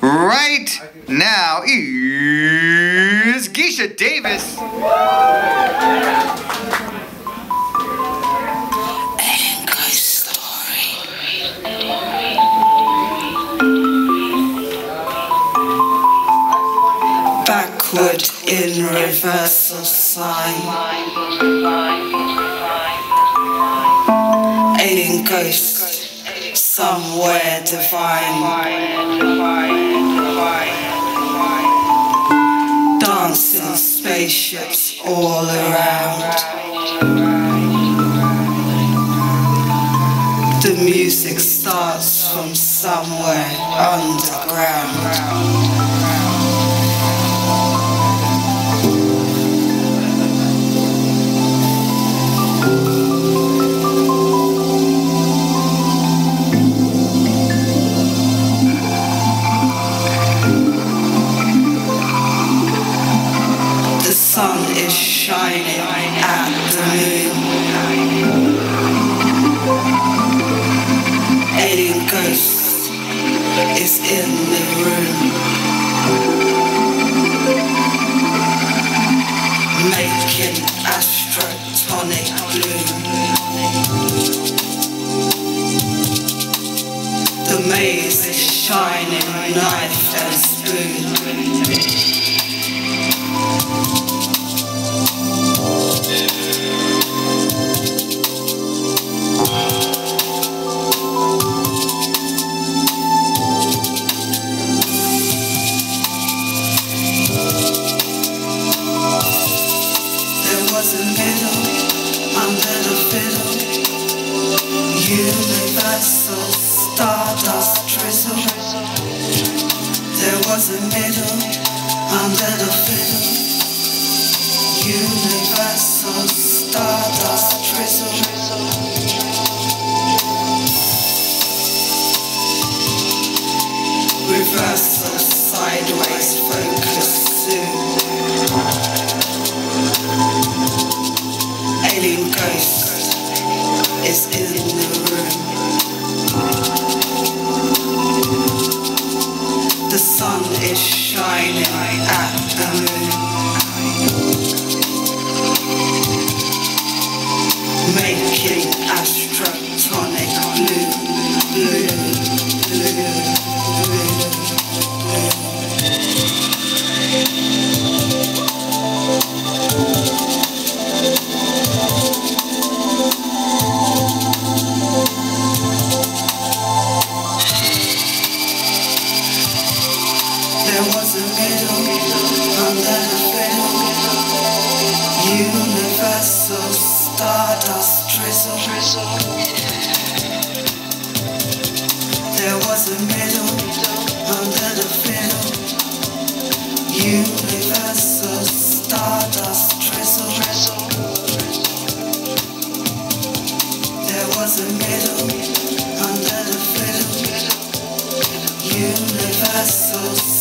Right now is Geisha Davis. Backward in reversal sign, alien ghost, somewhere divine, dancing spaceships all around. The music starts from somewhere underground. The sun is shining at the moon. Alien ghost is in the room, making astrotonic bloom. The maze is shining, knife and spoon. Under the fiddle, universal stardust drizzle. There was a middle under the fiddle, universal stardust drizzle. Reversal sideways focus soon. Alien ghost is in the room. The sun is shining at the moon, making astrotonic bloom, bloom, bloom, bloom, bloom. There was a middle under the fiddle, universal stardust drizzle. There was a middle under the fiddle, universal stardust drizzle. There was a middle under the fiddle, universal